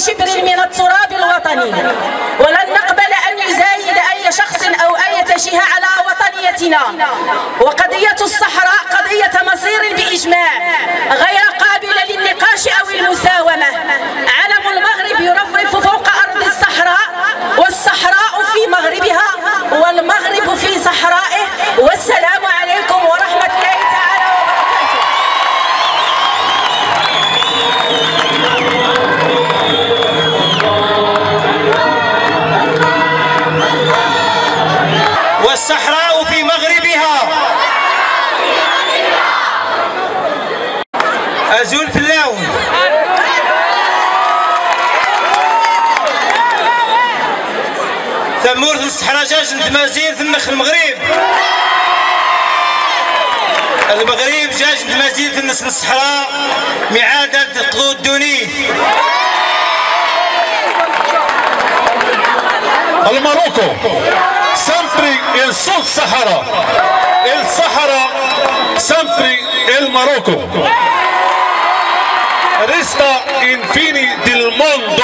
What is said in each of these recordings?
بشبر من التراب الوطني، ولن نقبل أن يزايد أي شخص أو أي تشيه على وطنيتنا. وقضية الصحراء قضية مصير بإجماع غير قابلة للنقاش أو المساومة. علم المغرب يرفرف فوق أرض الصحراء، والصحراء في مغربها والمغرب في صحرائه. والسلام عليكم ورحمة الله تعالى وبركاته. والصحراء في مغربها أزول في اللون. ثمور في الصحراء جاج نتمازين في النخ المغرب. المغرب جاج نتمازين في النص الصحراء معادة تقضو الدوني. الماروكو sempre il Sud Sahara, il Sahara sempre il Marocco. Resta infine del mondo.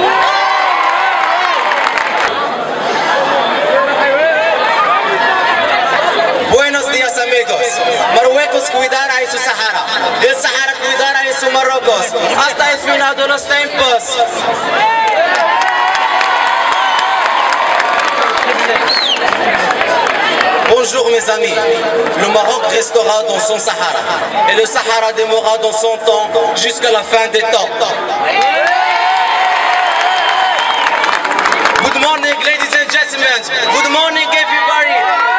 Buenos días amigos. Marruecos cuidará de su Sahara. El Sahara cuidará de su Marruecos. Hasta el final de los tiempos. Bonjour mes amis, le Maroc restera dans son Sahara et le Sahara demeurera dans son temps jusqu'à la fin des temps. Good morning ladies and gentlemen, good morning everybody.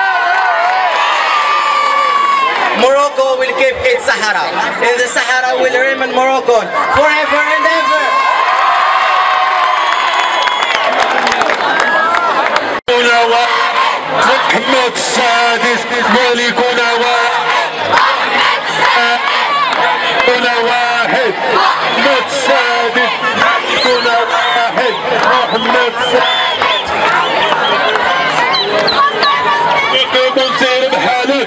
Morocco will keep its Sahara and the Sahara will remain Moroccan forever and ever. محمد السادس ملكنا واحد. محمد السادس ملكنا واحد. محمد السادس ونسير بحاله.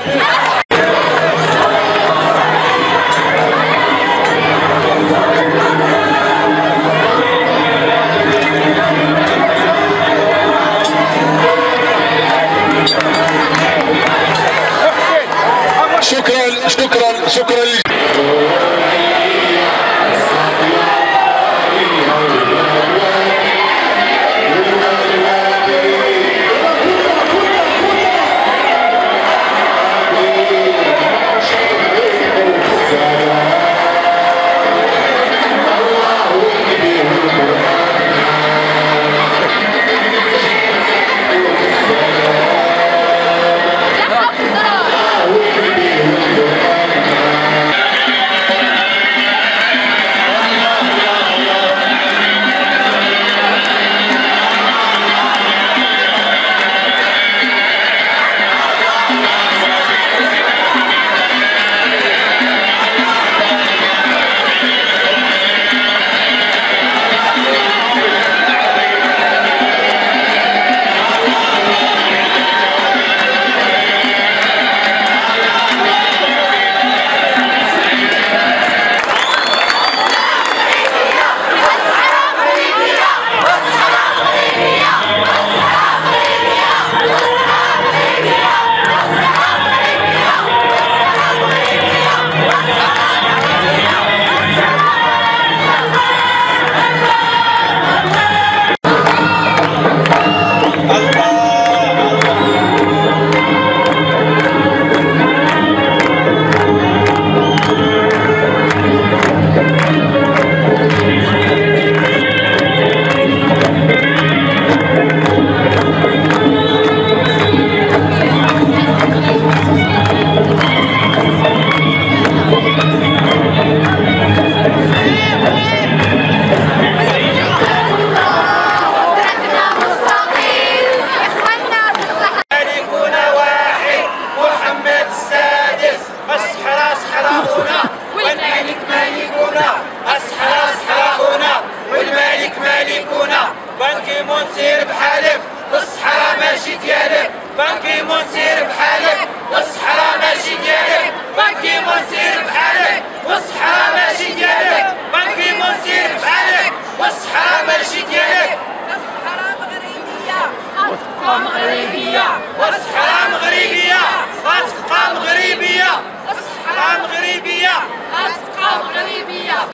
شكرا